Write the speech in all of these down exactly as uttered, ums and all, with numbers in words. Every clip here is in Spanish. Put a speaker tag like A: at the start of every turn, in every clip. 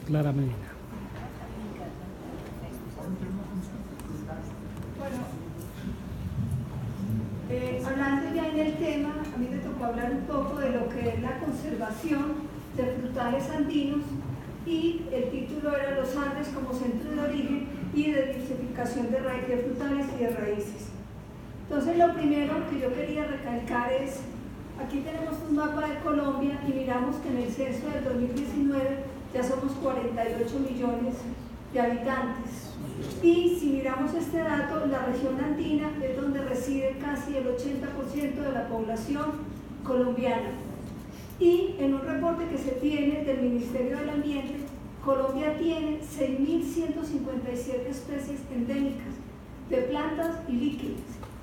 A: Clara Medina.
B: Bueno, eh, hablando ya en el tema, a mí me tocó hablar un poco de lo que es la conservación de frutales andinos, y el título era Los Andes como centro de origen y de diversificación de, ra- de frutales y de raíces. Entonces, lo primero que yo quería recalcar es, aquí tenemos un mapa de Colombia y miramos que en el censo del dos mil diecinueve ya somos cuarenta y ocho millones de habitantes. Y si miramos este dato, la región andina es donde reside casi el ochenta por ciento de la población colombiana. Y en un reporte que se tiene del Ministerio del Ambiente, Colombia tiene seis mil ciento cincuenta y siete especies endémicas de plantas y líquenes.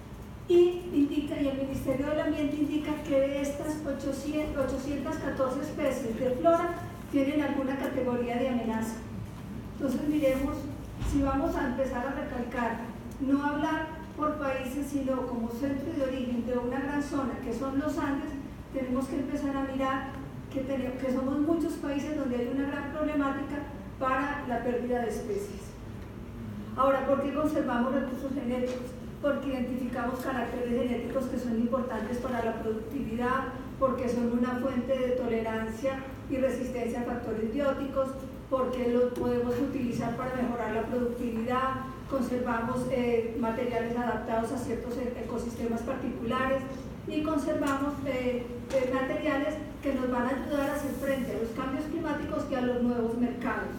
B: Y, indica, y el Ministerio del Ambiente indica que de estas ochocientas catorce especies de flora tienen alguna categoría de amenaza. Entonces miremos, si vamos a empezar a recalcar, no hablar por países, sino como centro de origen de una gran zona que son los Andes, tenemos que empezar a mirar que, tenemos, que somos muchos países donde hay una gran problemática para la pérdida de especies. Ahora, ¿por qué conservamos recursos genéticos? Porque identificamos caracteres genéticos que son importantes para la productividad, porque son una fuente de tolerancia y resistencia a factores bióticos, porque los podemos utilizar para mejorar la productividad, conservamos eh, materiales adaptados a ciertos ecosistemas particulares y conservamos eh, eh, materiales que nos van a ayudar a hacer frente a los cambios climáticos y a los nuevos mercados.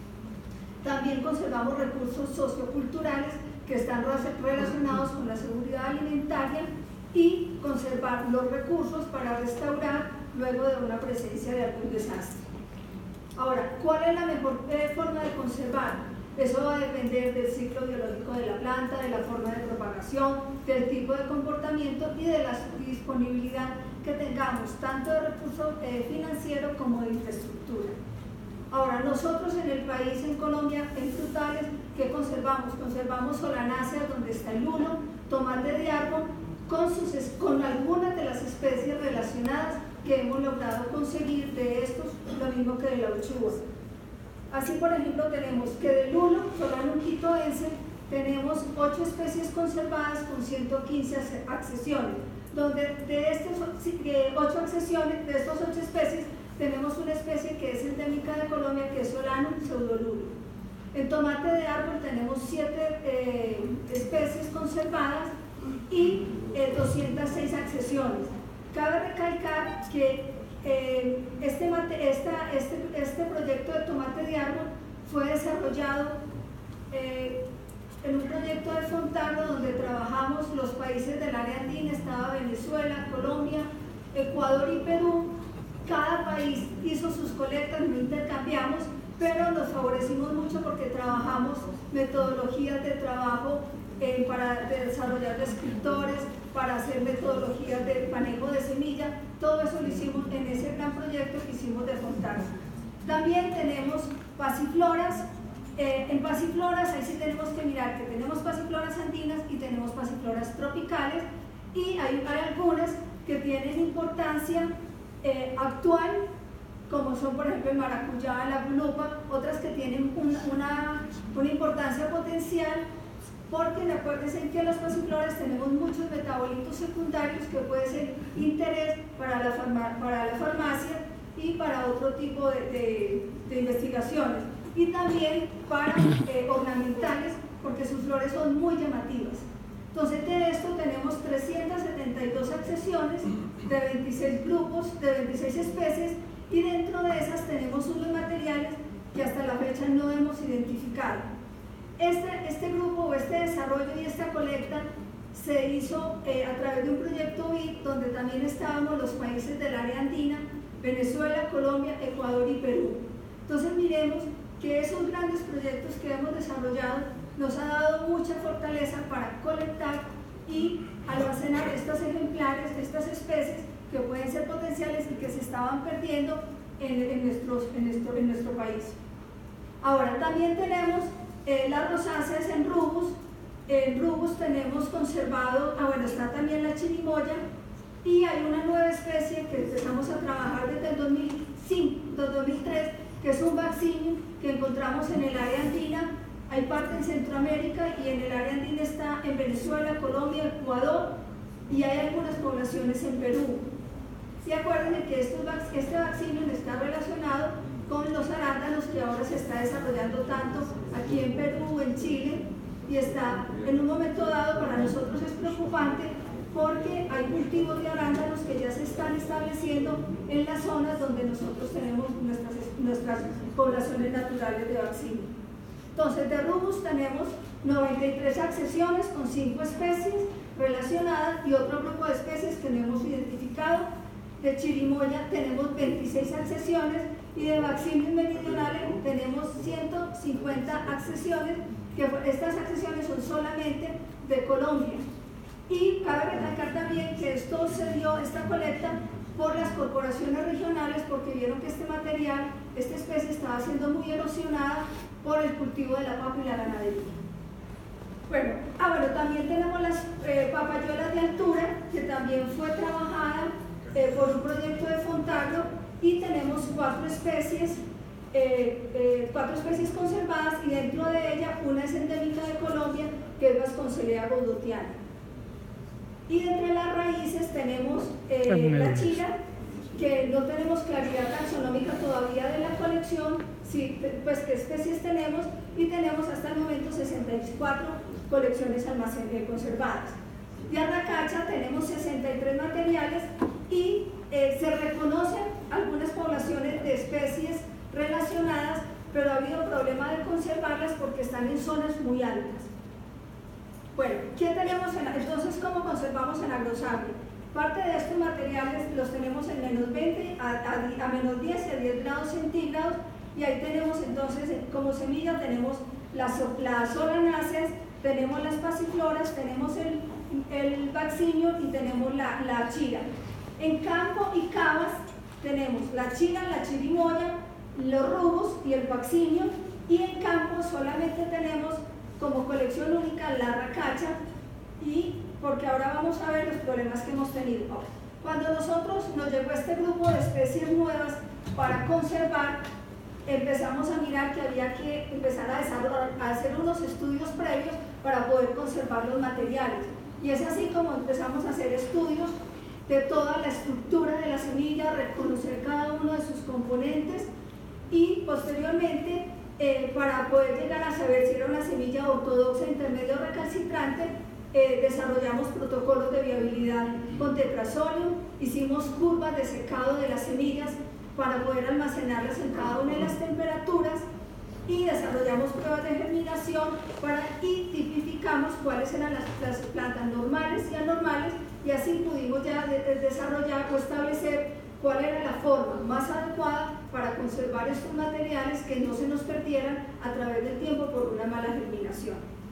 B: También conservamos recursos socioculturales que están relacionados con la seguridad alimentaria y conservar los recursos para restaurar luego de una presencia de algún desastre. Ahora, ¿cuál es la mejor eh, forma de conservar? Eso va a depender del ciclo biológico de la planta, de la forma de propagación, del tipo de comportamiento y de la disponibilidad que tengamos, tanto de recursos eh, financieros como de infraestructura. Ahora, nosotros en el país, en Colombia, en frutales, ¿qué conservamos? Conservamos solanáceas, donde está el lulo, tomate de árbol, con, sus, con algunas de las especies relacionadas que hemos logrado conseguir de estos, lo mismo que de la uchuva. Así, por ejemplo, tenemos que del lulo, Solanum quitoense, tenemos ocho especies conservadas con ciento quince accesiones, donde de estas ocho accesiones, de estas ocho especies, tenemos una especie que es endémica de Colombia, que es Solanum pseudolulo. En tomate de árbol tenemos siete eh, especies conservadas y eh, doscientas seis accesiones. Cabe recalcar que eh, este, esta, este, este proyecto de tomate de árbol fue desarrollado eh, en un proyecto de Fontarro, donde trabajamos los países del área andina, estaba Venezuela, Colombia, Ecuador y Perú. Cada país hizo sus colectas, no intercambiamos, pero nos favorecimos mucho porque trabajamos metodologías de trabajo eh, para desarrollar descriptores, para hacer metodologías de manejo de semilla. Todo eso lo hicimos en ese gran proyecto que hicimos de Fontarro. También tenemos pasifloras. Eh, en pasifloras, ahí sí tenemos que mirar que tenemos pasifloras andinas y tenemos pasifloras tropicales, y hay, hay algunas que tienen importancia eh, actual, como son por ejemplo el maracuyá, la gulupa, otras que tienen una, una, una importancia potencial, porque recuérdense que en las pasifloras tenemos muchos metabolitos secundarios que pueden ser interés para la, farma, para la farmacia y para otro tipo de, de, de investigaciones, y también para eh, ornamentales, porque sus flores son muy llamativas. Entonces, de esto tenemos trescientas setenta y dos accesiones de veintiséis grupos, de veintiséis especies, y dentro de esas tenemos unos materiales que hasta la fecha no hemos identificado. Este, este grupo o este desarrollo y esta colecta se hizo eh, a través de un proyecto B I C, donde también estábamos los países del área andina, Venezuela, Colombia, Ecuador y Perú. Entonces miremos que esos grandes proyectos que hemos desarrollado nos ha dado mucha fortaleza para colectar y almacenar estos ejemplares, estas especies que pueden ser potenciales y que se estaban perdiendo en, en, nuestros, en, nuestro, en nuestro país. Ahora también tenemos eh, las rosáceas en rubus. En rubus tenemos conservado, ah bueno, está también la chirimoya, y hay una nueva especie que empezamos a trabajar desde el dos mil cinco, dos mil tres, que es un vaccinio que encontramos en el área andina. Hay parte en Centroamérica y en el área andina está en Venezuela, Colombia, Ecuador y hay algunas poblaciones en Perú. Y acuérdense que estos, este vaccinio está relacionado con los arándanos que ahora se está desarrollando tanto aquí en Perú, en Chile, y está en un momento dado para nosotros es preocupante porque hay cultivos de arándanos que ya se están estableciendo en las zonas donde nosotros tenemos nuestras, nuestras poblaciones naturales de vaccinio. Entonces, de rubus tenemos noventa y tres accesiones con cinco especies relacionadas y otro grupo de especies que no hemos identificado. De chirimoya tenemos veintiséis accesiones y de Vaccinium meridionale tenemos ciento cincuenta accesiones, que estas accesiones son solamente de Colombia. Y cabe recalcar también que esto se dio, esta colecta, por las corporaciones regionales porque vieron que este material, esta especie estaba siendo muy erosionada por el cultivo de la papa y la ganadería. Bueno, ah, bueno, también tenemos las eh, papayolas de altura, que también fue trabajada eh, por un proyecto de Fontagro, y tenemos cuatro especies, eh, eh, cuatro especies conservadas, y dentro de ella una es endémica de Colombia, que es Vasconcelea gaudotiana. Y entre las raíces tenemos eh, la chila, que no tenemos claridad taxonómica todavía de la colección, sí, pues qué especies tenemos, y tenemos hasta el momento sesenta y cuatro colecciones almacenadas conservadas. De arracacha tenemos sesenta y tres materiales y eh, se reconocen algunas poblaciones de especies relacionadas, pero ha habido problema de conservarlas porque están en zonas muy altas. Bueno, ¿qué tenemos en, entonces cómo conservamos en agrosagro? Parte de estos materiales los tenemos en menos veinte a, a, a menos diez y a diez grados centígrados, y ahí tenemos entonces como semilla tenemos las, las solanaceas, tenemos las pasifloras, tenemos el, el vaccinio y tenemos la, la chila. En campo y cavas tenemos la chila, la chirimoya, los rubus y el vaccinio, y en campo solamente tenemos como colección única la arracacha, y porque ahora vamos a ver los problemas que hemos tenido. Cuando nosotros nos llegó este grupo de especies nuevas para conservar, empezamos a mirar que había que empezar a, desarrollar, a hacer unos estudios previos para poder conservar los materiales. Y es así como empezamos a hacer estudios de toda la estructura de la semilla, reconocer cada uno de sus componentes, y posteriormente eh, para poder llegar a saber si era una semilla ortodoxa, intermedia o recalcitrante, eh, desarrollamos protocolos de viabilidad con tetrazolium, hicimos curvas de secado de las semillas para poder almacenarlas en cada una de las temperaturas, y desarrollamos pruebas de germinación para, y tipificamos cuáles eran las, las plantas normales y anormales, y así pudimos ya de, de desarrollar o establecer cuál era la forma más adecuada para conservar estos materiales que no se nos perdieran a través del tiempo por una mala germinación.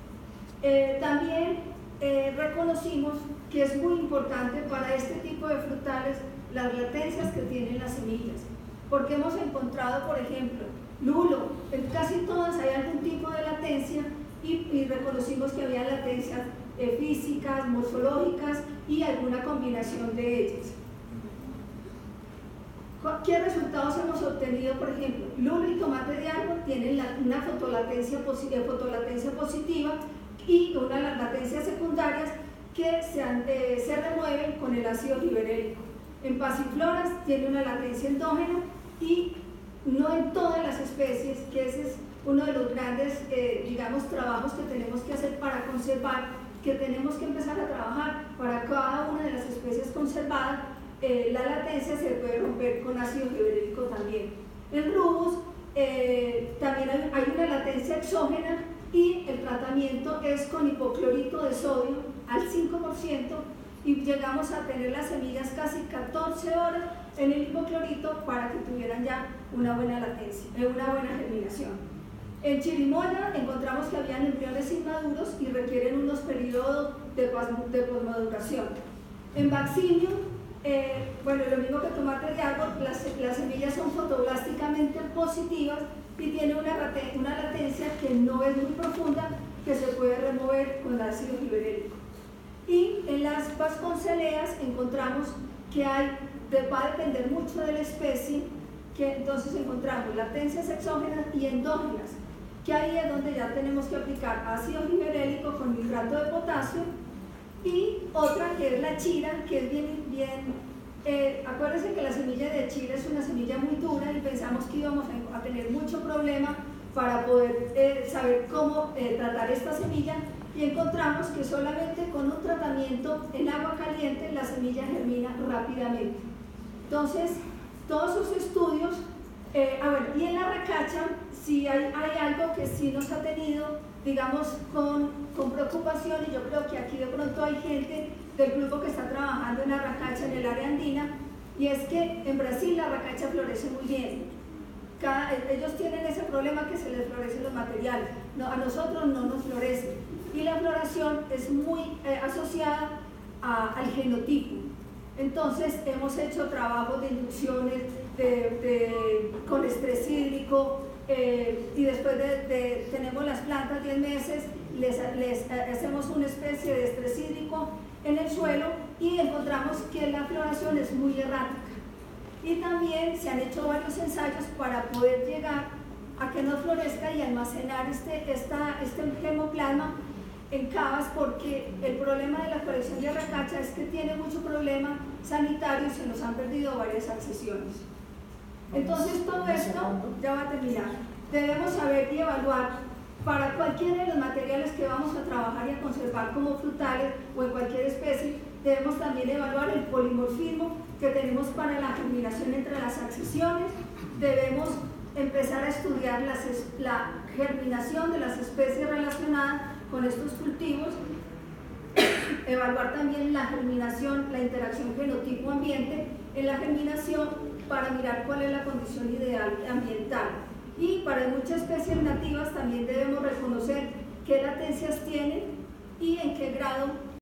B: Eh, también eh, reconocimos que es muy importante para este tipo de frutales las latencias que tienen las semillas, porque hemos encontrado, por ejemplo, lulo, en casi todas hay algún tipo de latencia, y, y reconocimos que había latencias eh, físicas, morfológicas y alguna combinación de ellas. ¿Qué resultados hemos obtenido? Por ejemplo, lulo y tomate de árbol tienen la, una fotolatencia, fotolatencia positiva y unas latencias secundarias que se, eh, se remueven con el ácido giberélico. En pasifloras tiene una latencia endógena, y no en todas las especies, que ese es uno de los grandes, eh, digamos, trabajos que tenemos que hacer para conservar, que tenemos que empezar a trabajar para cada una de las especies conservadas. Eh, la latencia se puede romper con ácido giberélico también. En rubus eh, también hay, hay una latencia exógena, y el tratamiento es con hipoclorito de sodio al cinco por ciento, y llegamos a tener las semillas casi catorce horas en el hipoclorito para que tuvieran ya una buena latencia, una buena germinación. En chirimoya encontramos que habían embriones inmaduros y requieren unos periodos de, de posmaduración. En vaccinio, eh, bueno, lo mismo que tomate de árbol, las, las semillas son fotoblásticamente positivas y tiene una, una latencia que no es muy profunda, que se puede remover con ácido giberélico. Y en las vasconceleas encontramos que hay, va a depender mucho de la especie, que entonces encontramos latencias exógenas y endógenas, que ahí es donde ya tenemos que aplicar ácido giberélico con nitrato de potasio, y otra que es la chira, que es bien, bien eh, acuérdense que la semilla de chira es una semilla muy dura y pensamos que íbamos a tener mucho problema para poder eh, saber cómo eh, tratar esta semilla, y encontramos que solamente con un tratamiento en agua caliente la semilla germina rápidamente. Entonces, todos sus estudios, eh, a ver, y en la racacha, sí hay, hay algo que sí nos ha tenido, digamos, con, con preocupación, y yo creo que aquí de pronto hay gente del grupo que está trabajando en la racacha en el área andina, y es que en Brasil la racacha florece muy bien. Cada, ellos tienen ese problema que se les florecen los materiales, no, a nosotros no nos florece, y la floración es muy eh, asociada a, al genotipo. Entonces hemos hecho trabajos de inducciones de, de, con estrés hídrico, eh, y después de, de tenemos las plantas diez meses, les, les hacemos una especie de estrés hídrico en el suelo y encontramos que la floración es muy errática. Y también se han hecho varios ensayos para poder llegar a que no florezca y almacenar este, esta, este gemoplasma en cavas, porque el problema de la colección de racacha es que tiene mucho problema sanitario y se nos han perdido varias accesiones. Entonces todo esto, ya va a terminar, debemos saber y evaluar para cualquiera de los materiales que vamos a trabajar y a conservar como frutales o en cualquier especie. Debemos también evaluar el polimorfismo que tenemos para la germinación entre las accesiones. Debemos empezar a estudiar las, la germinación de las especies relacionadas con estos cultivos, evaluar también la germinación, la interacción genotipo-ambiente en la germinación para mirar cuál es la condición ideal ambiental. Y para muchas especies nativas también debemos reconocer qué latencias tienen y en qué grado